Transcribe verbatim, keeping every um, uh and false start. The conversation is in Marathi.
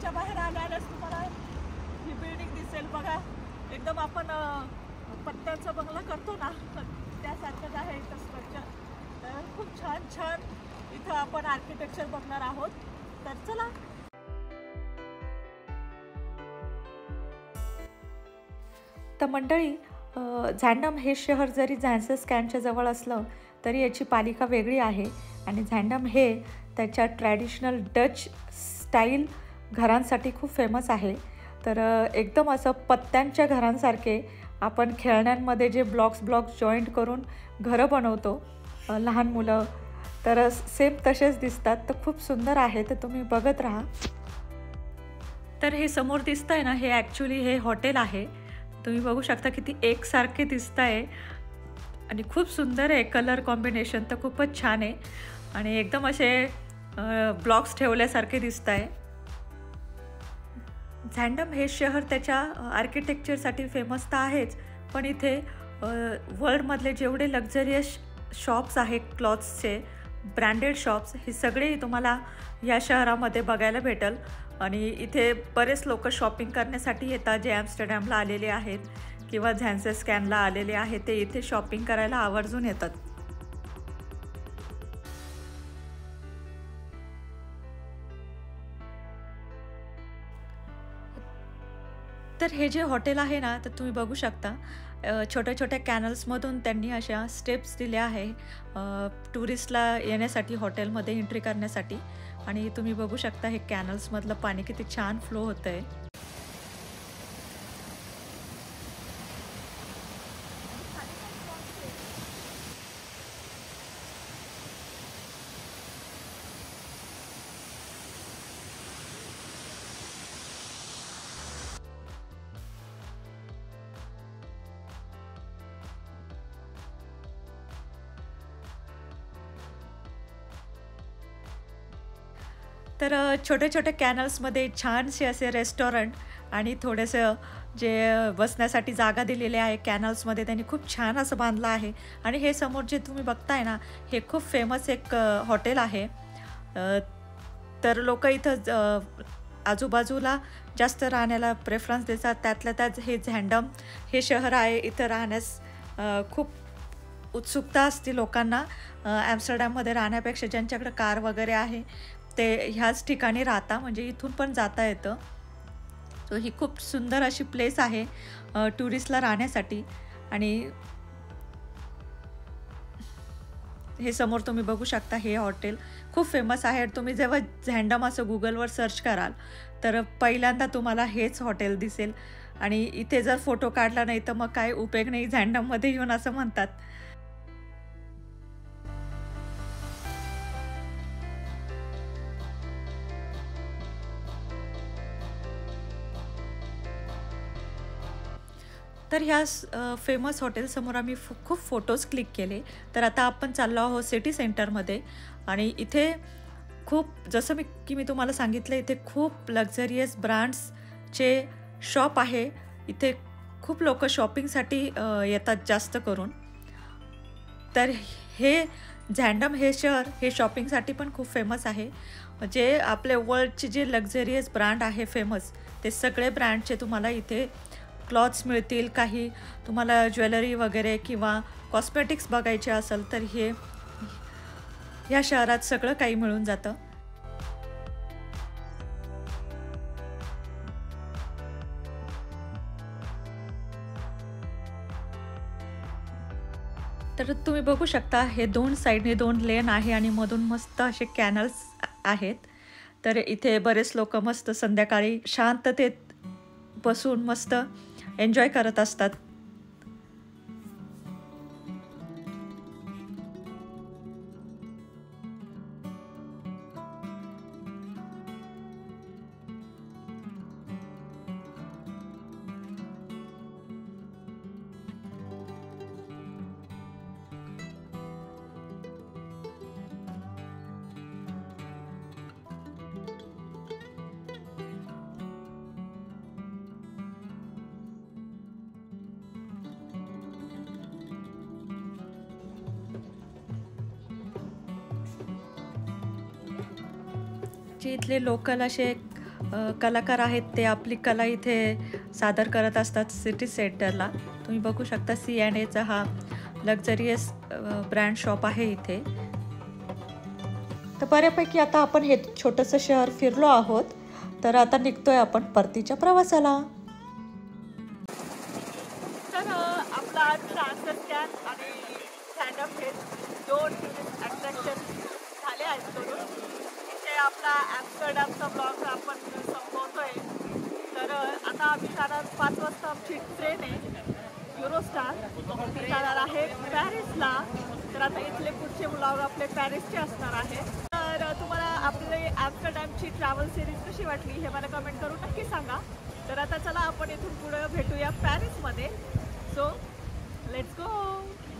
हॉटेलच्या बाहेर आल्यानंच तुम्हाला ही बिल्डिंग दिसेल बघा. एकदम आपण पत्त्यांचा बंगला करतो ना त्यासारखंच आहे इथं स्ट्रक्चर. तर खूप छान छान इथं आपण आर्किटेक्चर बघणार आहोत. तर चला. तर मंडळी, झँडम हे शहर जरी झॅन्सेस्कॅनच्या जवळ असलं तरी याची पालिका वेगळी आहे आणि झँडम हे त्याच्या ट्रॅडिशनल डच स्टाईल घरांसाठी खूप फेमस आहे. तर एकदम असं पत्त्यांच्या घरांसारखे आपण खेळण्यांमध्ये जे ब्लॉक्स ब्लॉक्स जॉईंट करून घरं बनवतो लहान मुलं, तर सेम तसेच दिसतात. तर खूप सुंदर आहे. तर तुम्ही बघत राहा. तर हे समोर दिसतं आहे ना, हे ॲक्च्युली हे हॉटेल आहे. तुम्ही बघू शकता किती एकसारखे दिसत आहे आणि खूप सुंदर आहे. कलर कॉम्बिनेशन तर खूपच छान आहे आणि एकदम असे ब्लॉक्स ठेवल्यासारखे दिसत आहे. झँडम हे शहर त्याच्या आर्किटेक्चरसाठी फेमस तर आहेच, पण इथे वर्ल्डमधले जेवढे लक्झरियस शॉप्स आहेत क्लॉथ्सचे, ब्रँडेड शॉप्स, हे सगळे तुम्हाला या शहरामध्ये बघायला भेटेल. आणि इथे बरेच लोक शॉपिंग करण्यासाठी येतात, जे ॲम्स्टरडॅमला आलेले आहेत किंवा झॅन्सेस्कॅनला आलेले आहेत. ते इथे शॉपिंग करायला आवर्जून येतात. तर हे जे हॉटेल आहे ना, तर तुम्ही बघू शकता छोट्या छोट्या कॅनल्समधून त्यांनी अशा स्टेप्स दिल्या आहे टुरिस्टला येण्यासाठी, हॉटेलमध्ये एंट्री करण्यासाठी. आणि तुम्ही बघू शकता हे कॅनल्समधलं पाणी किती छान फ्लो होतं आहे. तर छोट्या छोट्या कॅनल्समध्ये छानसे असे रेस्टॉरंट आणि थोडेसं जे बसण्यासाठी जागा दिलेले आहे कॅनल्समध्ये, त्यांनी खूप छान असं बांधलं आहे. आणि हे समोर जे तुम्ही बघताय ना, हे खूप फेमस एक हॉटेल आहे. तर लोक इथं आजूबाजूला जास्त राहण्याला प्रेफरन्स देतात. त्यातल्या त्यात हे झँडम हे शहर आहे, इथं राहण्यास खूप उत्सुकता असते लोकांना. ॲम्स्टरडॅममध्ये राहण्यापेक्षा ज्यांच्याकडे कार वगैरे आहे ते ह्याच ठिकाणी राहता, म्हणजे इथून पण जाता येतं. सो ही खूप सुंदर अशी प्लेस आहे टुरिस्टला राहण्यासाठी. आणि हे समोर तुम्ही बघू शकता हे हॉटेल खूप फेमस आहे. तुम्ही जेव्हा झँडम असं गुगलवर सर्च कराल तर पहिल्यांदा तुम्हाला हेच हॉटेल दिसेल. आणि इथे जर फोटो काढला नाही तर मग काय उपयोग नाही झँडममध्ये येऊन, असं म्हणतात. तर ह्या फेमस हॉटेलसमोर आम्ही फु खूप फोटोज क्लिक केले. तर आता आपण चाललो आहोत सिटी सेंटरमध्ये. आणि इथे खूप, जसं मी की मी तुम्हाला सांगितलं, इथे खूप लक्झरियस ब्रँड्सचे शॉप आहे. इथे खूप लोक शॉपिंगसाठी येतात जास्त करून. तर हे झँडम हे शहर हे शॉपिंगसाठी पण खूप फेमस आहे. जे आपले वर्ल्डचे जे लक्झरियस ब्रँड आहे फेमस, ते सगळे ब्रँडचे तुम्हाला इथे क्लॉथ्स मिळतील. काही तुम्हाला ज्वेलरी वगैरे किंवा कॉस्मेटिक्स बघायचे असेल तर हे या शहरात सगळं काही मिळून जातं. तर तुम्ही बघू शकता हे दोन साईडने दोन लेन आहे आणि मधून मस्त असे कॅनल्स आहेत. तर इथे बरेच लोक मस्त संध्याकाळी शांततेत बसून मस्त एन्जॉय करत असतात. जे इथले लोकल असे अ, कलाकार आहेत ते आपली कला इथे सादर करत असतात सिटी सेंटरला. तुम्ही बघू शकता सी अँड एचा हा लक्झरियस ब्रँड शॉप आहे इथे. तर बऱ्यापैकी आता आपण हे छोटंसं शहर फिरलो आहोत. तर आता निघतोय आपण परतीच्या प्रवासाला. तर आपला आज ट्रान्सफर स्कॅन आणि स्टँडअप हे दोन टुरिस्ट अट्रॅक्शन झाले आहेत करून. इथे आपला ॲम्स्टरडॅमचा ब्लॉग आपण संपवतोय. तर आता आम्ही जाणार पाच वाजता आमची ट्रेन आहे युरोस्टार, ती जाणार आहे पॅरिसला. तर आता इथले पुढचे ब्लॉग आपले पॅरिसचे असणार आहेत. तर तुम्हाला आपले ॲम्स्टरडॅमची ट्रॅव्हल सिरीज कशी वाटली हे मला कमेंट करून नक्की सांगा. तर आता चला आपण इथून पुढे भेटूया पॅरिसमध्ये. So let's go.